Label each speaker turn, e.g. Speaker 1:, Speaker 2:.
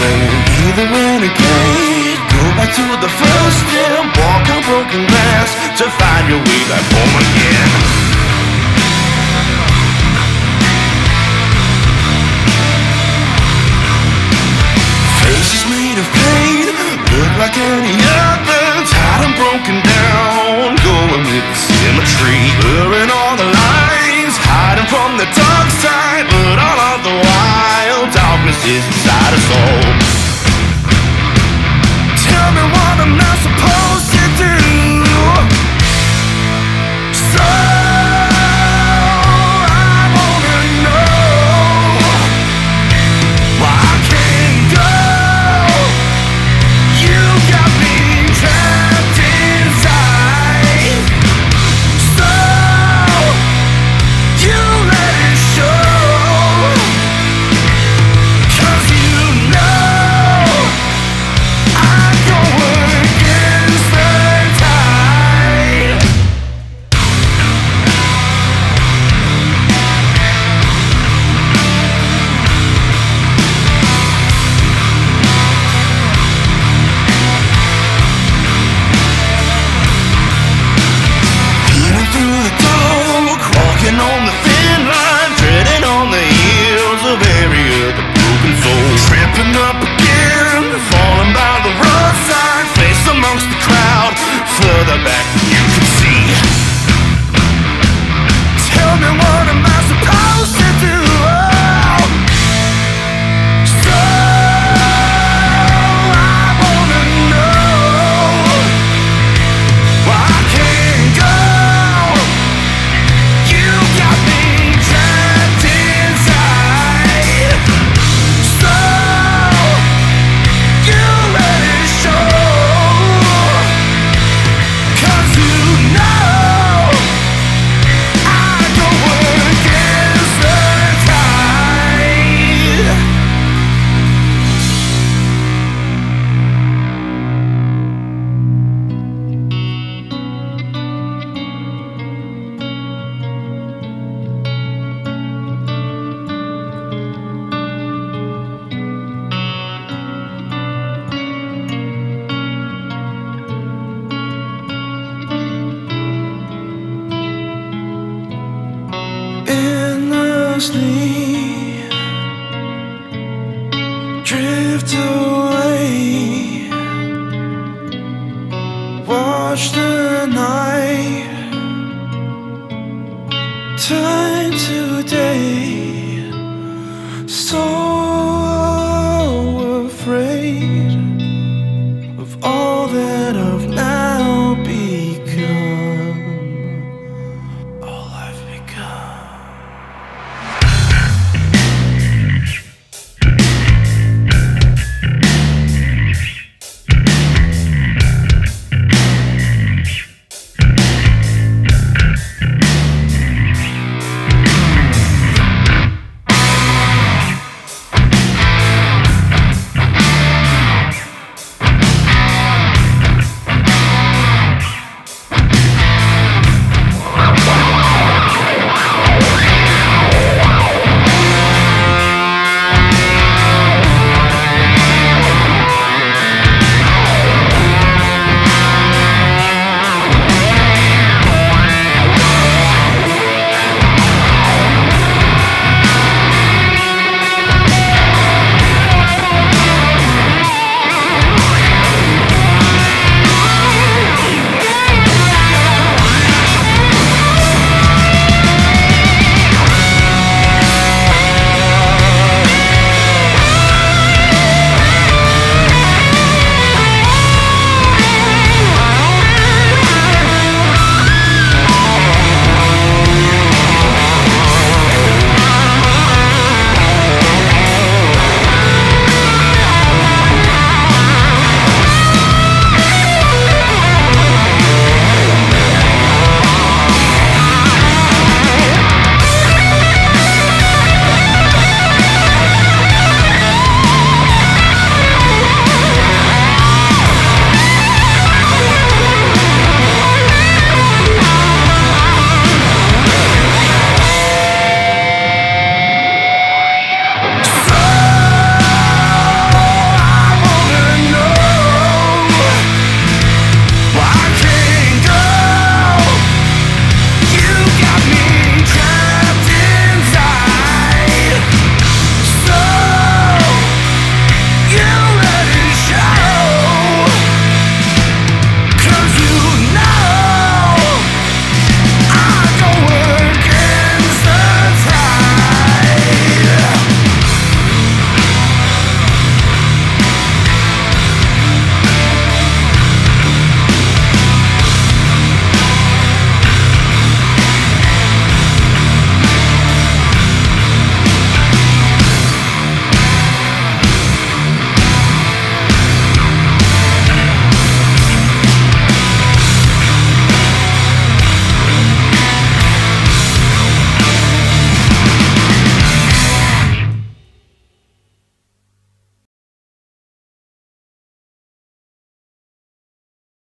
Speaker 1: Either renegade, go back to the first step, walk on broken glass to find your way back home again. Faces made of pain, look like any other, tired and broken down, going with the symmetry, blurring all the lines, hiding from the dark side, but all of the while, darkness is inside us all. Tell me what I'm not supposed to do. So I wanna know why I can't go. You got me trapped inside. So you let it show. 'Cause you know I go against the tide. Peering through the dark, walking on the thin line, treading on the heels of every other broken soul. Tripping up again, falling by the roadside, face amongst the crowd, further back than you can see. Tell me what am I supposed to do? So I wanna know why I can't go. You got me trapped inside. So you let it show. 'Cause you know I go against the tide. Endlessly drift away, watch the